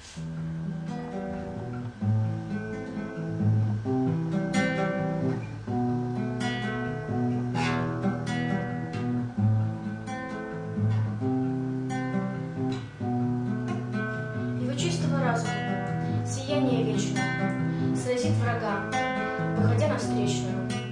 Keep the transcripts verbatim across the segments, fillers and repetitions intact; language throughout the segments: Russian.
Чистого разума, сияние вечное, сразит врага, выходя навстречу.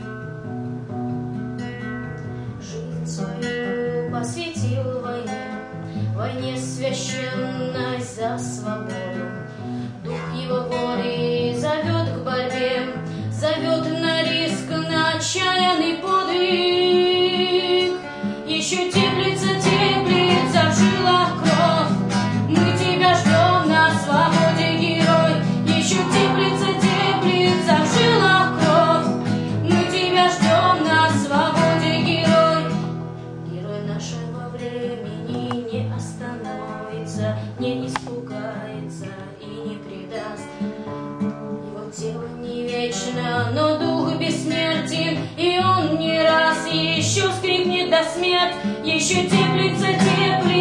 Жизнь свою посвятил войне, войне священной за свободу. Дух его воли зовет к борьбе, зовет на риск, на отчаянный подвиг. Еще теплится, теплится в жилах кровь, мы тебя ждем на свободе, герой. Еще теплится, теплится в жилах кровь, мы тебя ждем на свободе, герой. Герой нашего времени не остановится, не испугается и не предаст. Его тело не вечно, но дух бессмертен, и он не раз еще скрипнет до смерти. Еще теплится, теплится